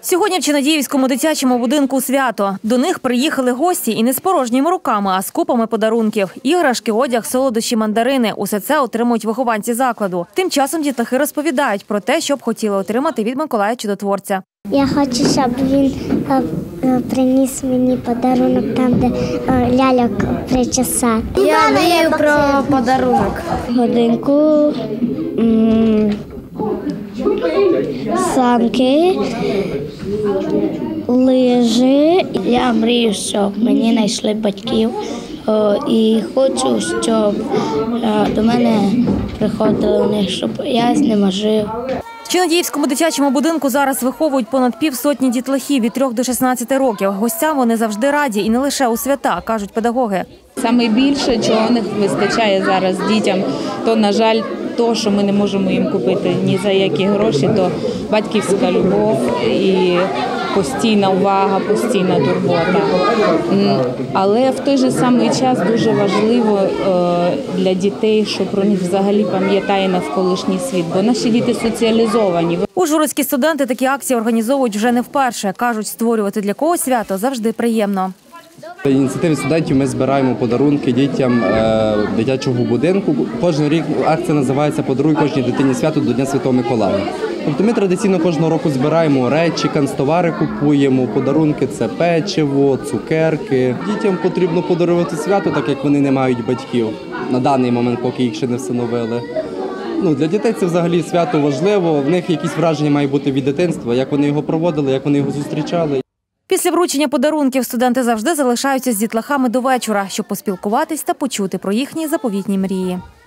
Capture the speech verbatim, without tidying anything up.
Сьогодні в Чинадіївському дитячому будинку свято. До них приїхали гості і не з порожніми руками, а з купами подарунків. Іграшки, одяг, солодощі, мандарини – усе це отримують вихованці закладу. Тим часом дітлахи розповідають про те, що б хотіли отримати від Миколая Чудотворця. Я хочу, щоб він приніс мені подарунок там, де ляльок причесати. Я мрію про подарунок. Годинку, санки, лижі. Я мрію, щоб мені знайшли батьків. І хочу, щоб до мене приходили вони, щоб я з ними жив. В Чинадіївському дитячому будинку зараз виховують понад півсотні дітлахів від трьох до шістнадцяти років. Гостям вони завжди раді і не лише у свята, кажуть педагоги. Саме більше, чого не вистачає зараз дітям, то, на жаль, то, що ми не можемо їм купити ні за які гроші, то батьківська любов і постійна увага, постійна турбота. Але в той же самий час дуже важливо для дітей, що про них взагалі пам'ятає навколишній світ, бо наші діти соціалізовані. Ужгородські студенти такі акції організовують вже не вперше. Кажуть, створювати для когось свято завжди приємно. Ініціативи студентів ми збираємо подарунки дітям дитячого будинку. Кожен рік акція називається «Подаруй кожній дитині свято до Дня Святого Миколая». Тобто ми традиційно кожного року збираємо речі, канцтовари купуємо, подарунки – це печиво, цукерки. Дітям потрібно подарувати свято, так як вони не мають батьків на даний момент, поки їх ще не встановили. Ну, для дітей це взагалі свято важливо, в них якісь враження мають бути від дитинства, як вони його проводили, як вони його зустрічали. Після вручення подарунків студенти завжди залишаються з дітлахами до вечора, щоб поспілкуватись та почути про їхні заповітні мрії.